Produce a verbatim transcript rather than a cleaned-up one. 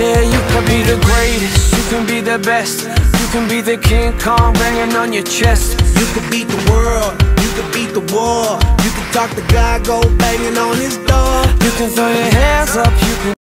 Yeah, you can be the greatest, you can be the best. You can be the King Kong banging on your chest. You can beat the world, you can beat the war. You can talk to God, go banging on his door. You can throw your hands up, you can